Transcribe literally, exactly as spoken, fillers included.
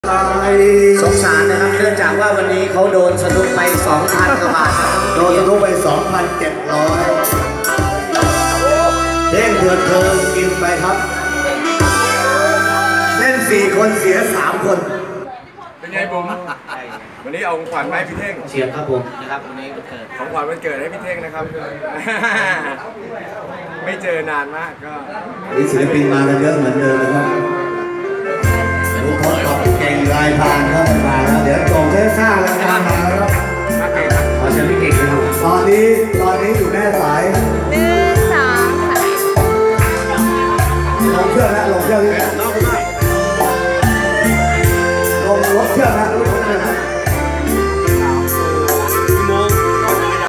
สงสารนะครับเนื่องจากว่าวันนี้เขาโดนสนุกไป สองพัน กว่าบาทโดนสนุกไป สองพันเจ็ดร้อย เท่งเถื่อนเทิงกินไปครับเล่นสี่คนเสียสามคนเป็นไงบุ๋มวันนี้เอาของขวัญมาให้พี่เท่งเชียร์ครับผมนะครับวันนี้วันเกิดของขวัญวันเกิดให้พี่เท่งนะครับไม่เจอนานมากก็นี่ศิลปินมากันเยอะเหมือนเดิมนะครับทุกคนขอบเก่งลายพานเข้ามาแล้วเดี๋ยวกองเท่ซ่าแล้วมาแล้วครับขอเชิญพี่เก่งนะครับตอนนี้ตอนนี้อยู่แม่สาย